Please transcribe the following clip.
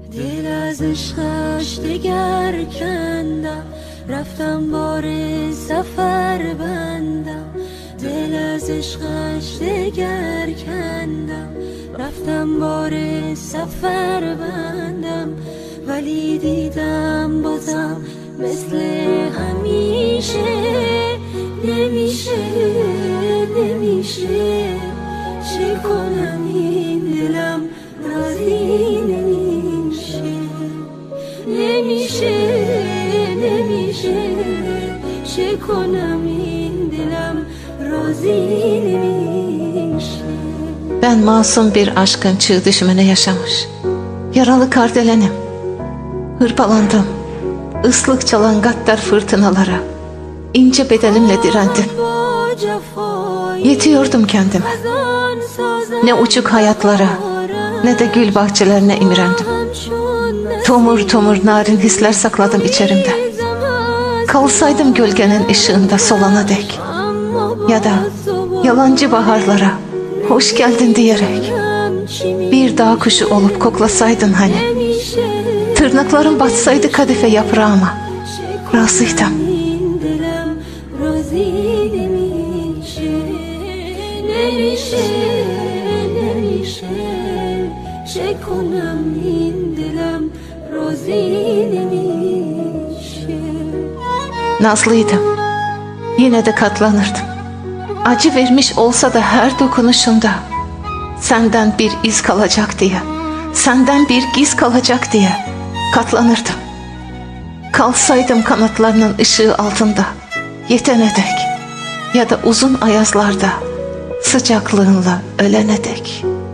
دل از عشقش دگر کندم، رفتم بار سفر بندم. دل از عشقش دگر کندم، رفتم بار سفر بندم. ولی دیدم بازم مثل همیشه نمیشه نمیشه. چی کنم این دلم راضی نمیشه نمیشه نمیشه. چی کنم این دلم راضی neymişim. Ben masum bir aşkın çığ düşümünü yaşamış, yaralı kardelenim. Hırpalandım, ıslık çalan gaddar fırtınalara, ince bedenimle direndim. Yetiyordum kendime, ne uçuk hayatlara, ne de gül bahçelerine imrendim. Tomur tomur narin hisler sakladım içerimde. Kalsaydım gölgenin ışığında solana dek, ya da yalancı baharlara hoş geldin diyerek bir dağ kuşu olup koklasaydın hani. Tırnaklarım batsaydı kadife yaprağıma, razıydım. Nazlıydım, yine de katlanırdım. Acı vermiş olsa da her dokunuşunda senden bir iz kalacak diye, senden bir giz kalacak diye katlanırdım. Kalsaydım kanatlarının ışığı altında yetene dek, ya da uzun ayazlarda sıcaklığınla ölene dek.